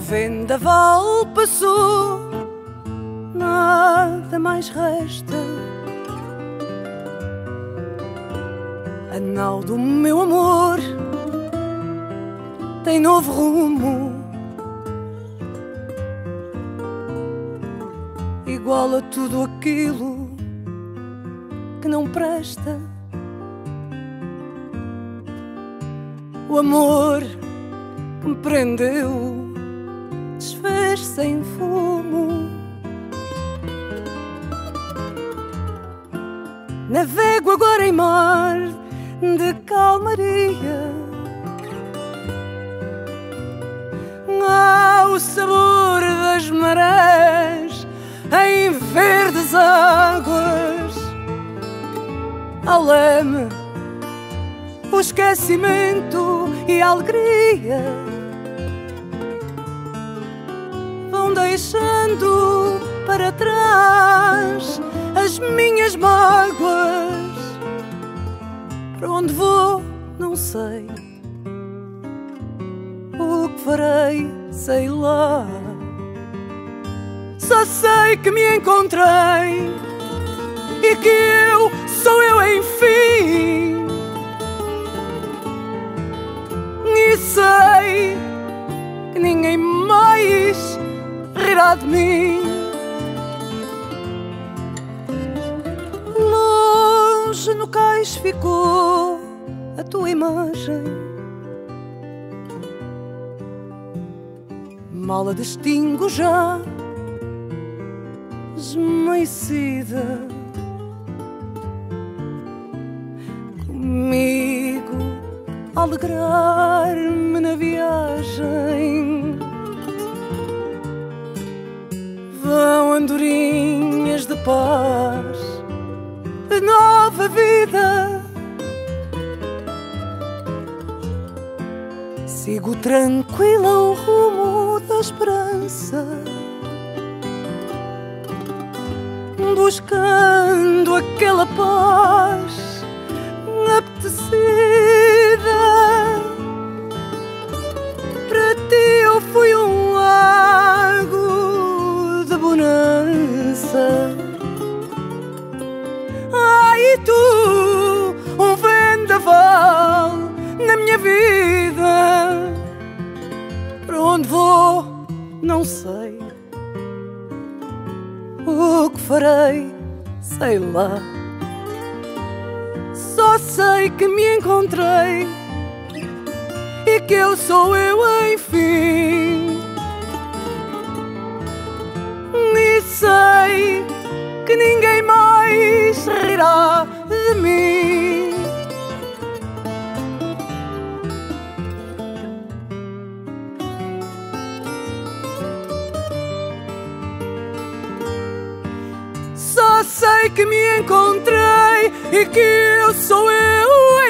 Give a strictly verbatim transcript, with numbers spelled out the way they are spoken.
vendaval passou, nada mais resta. A nau do meu amor tem novo rumo, igual a tudo aquilo que não presta. O amor que me prendeu desfez-se em fumo. Navego agora em mar de calmaria, ao sabor das marés em verdes águas, ao leme o esquecimento e a alegria vão deixando para trás as minhas mágoas. Para onde vou, não sei, o que farei, sei lá. Só sei que me encontrei e que eu sou eu, enfim. E sei que ninguém mais rirá de mim. Longe no cais ficou a tua imagem, mal a distingo já esmaecida. Comigo a alegrar-me na viagem vão andorinhas de paz, de nova vida. Sigo tranquila o rumo da esperança, buscando aquela paz apetecida. Para ti eu fui um lago de bonança, ai, e tu um vendaval na minha vida. Para onde vou, não sei, o que farei, sei lá. Só sei que me encontrei e que eu sou eu, enfim. E sei que ninguém mais rirá de mim. Só sei que me encontrei e que eu sou eu,